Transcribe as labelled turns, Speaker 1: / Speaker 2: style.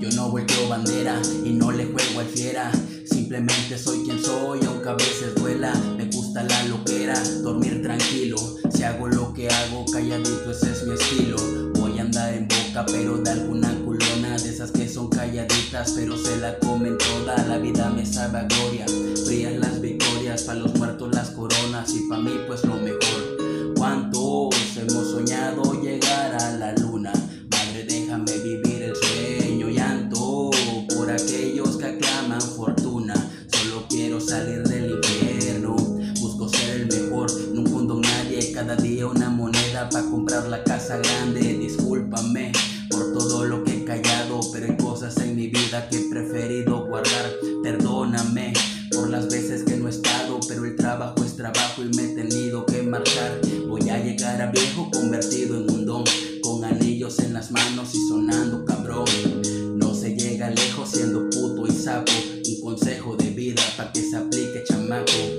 Speaker 1: Yo no volteo bandera y no le juego al fiera. Simplemente soy quien soy, aunque a veces duela. Me gusta la loquera, dormir tranquilo. Si hago lo que hago, calladito, ese es mi estilo. Voy a andar en boca, pero de alguna culona, de esas que son calladitas, pero se la comen toda. La vida me sabe a gloria, frías las victorias, pa' los muertos las coronas, y pa' mí pues lo mejor. ¿Cuántos hemos soñado llegar a la luna? Madre, déjame vivir el sueño. Llanto por aquellos que aclaman fortuna. Solo quiero salir del infierno. Busco ser el mejor, no hundo nadie. Cada día una moneda pa' comprar la casa grande. Discúlpame por todo lo que he callado, pero hay cosas en mi vida que he preferido guardar. Perdóname por las veces que no he estado, pero el trabajo es trabajo y me he tenido que marchar. Voy a llegar a viejo convertido en un don, con anillos en las manos y sonando cabrón. No se llega lejos siendo puto y sapo. Un consejo de vida pa' que se aplique, chamaco.